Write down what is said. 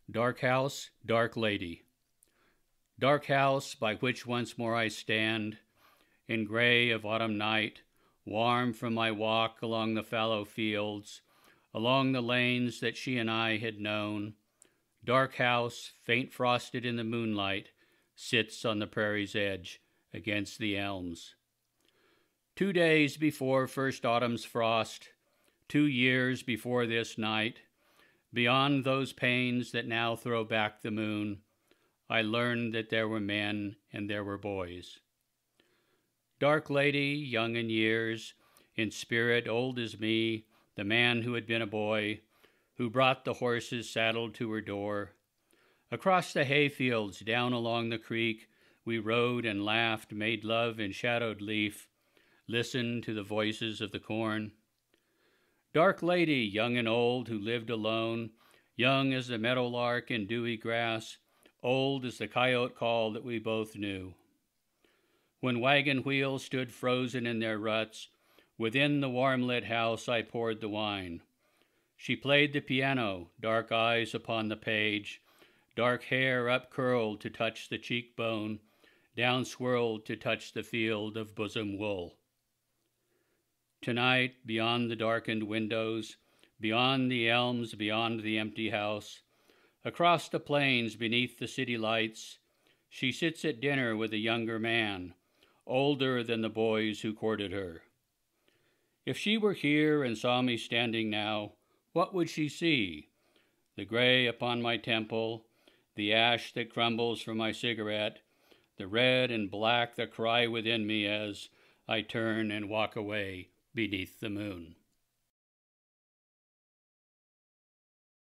Dark house, dark lady. Dark house by which once more I stand, in gray of autumn night, warm from my walk along the fallow fields, along the lanes that she and I had known. Dark house, faint frosted in the moonlight, sits on the prairie's edge against the elms. 2 days before first autumn's frost, 2 years before this night, beyond those panes that now throw back the moon, I learned that there were men and there were boys. Dark lady, young in years, in spirit old as me, the man who had been a boy, who brought the horses saddled to her door. Across the hayfields, down along the creek, we rode and laughed, made love in shadowed leaf, listened to the voices of the corn. Dark lady, young and old, who lived alone, young as the meadowlark in dewy grass, old as the coyote call that we both knew. When wagon wheels stood frozen in their ruts, within the warm-lit house I poured the wine. She played the piano, dark eyes upon the page, dark hair upcurled to touch the cheekbone, down swirled to touch the field of bosom wool. Tonight, beyond the darkened windows, beyond the elms, beyond the empty house, across the plains beneath the city lights, she sits at dinner with a younger man, older than the boys who courted her. If she were here and saw me standing now, what would she see? The gray upon my temple, the ash that crumbles from my cigarette, the red and black that cry within me as I turn and walk away beneath the moon.